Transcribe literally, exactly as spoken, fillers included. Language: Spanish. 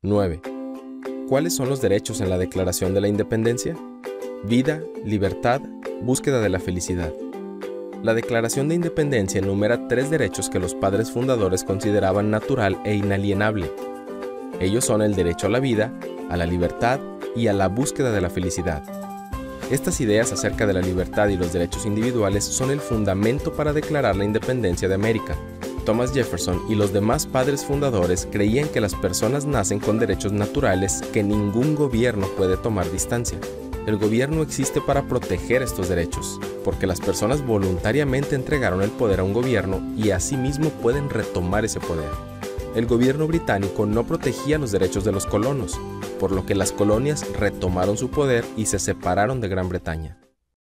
nueve. ¿Cuáles son los derechos en la Declaración de la Independencia? Vida, libertad, búsqueda de la felicidad. La Declaración de Independencia enumera tres derechos que los padres fundadores consideraban natural e inalienable. Ellos son el derecho a la vida, a la libertad y a la búsqueda de la felicidad. Estas ideas acerca de la libertad y los derechos individuales son el fundamento para declarar la independencia de América. Thomas Jefferson y los demás padres fundadores creían que las personas nacen con derechos naturales que ningún gobierno puede tomar distancia. El gobierno existe para proteger estos derechos, porque las personas voluntariamente entregaron el poder a un gobierno y asimismo pueden retomar ese poder. El gobierno británico no protegía los derechos de los colonos, por lo que las colonias retomaron su poder y se separaron de Gran Bretaña.